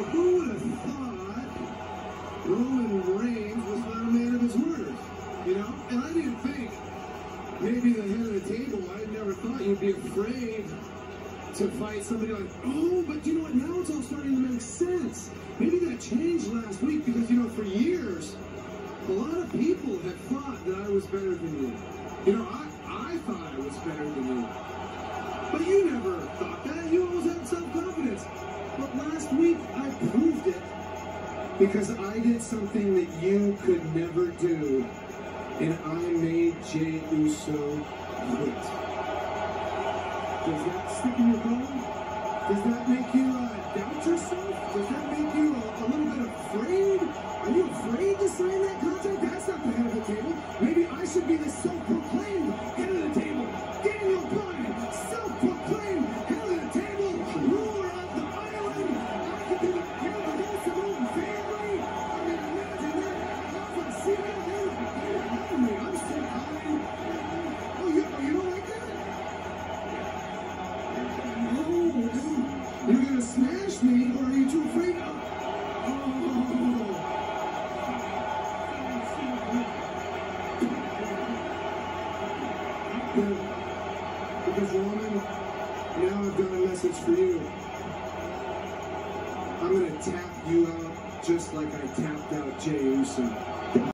who would have thought Roman Reigns was not a man of his word? You know? And I didn't think, maybe the head of the table, I never thought you'd be afraid to fight somebody like, oh, but you know what? Now it's all starting to make sense. Maybe that changed last week because, you know, for years, a lot of people had thought that I was better than you. You know, I thought I was better than you. But you never thought that. You always had self-confidence. But last week, I proved it because I did something that you could never do. And I made Jey Uso quit. Does that stick in your craw? Does that make you doubt yourself? Does that make you a little bit afraid? Are you afraid to sign that contract? That's not the head of the table. Maybe I should be the self-proclaimed head of the table. Daniel Bryan, self-proclaimed head of the table, ruler of the island. I could be the head of the Uso family. I mean, imagine that. I see that here. I'm so high. Oh, you don't like that? Oh, you're gonna smash me, or are you too afraid of? Because Roman, now I've got a message for you. I'm gonna tap you out just like I tapped out Jey Uso.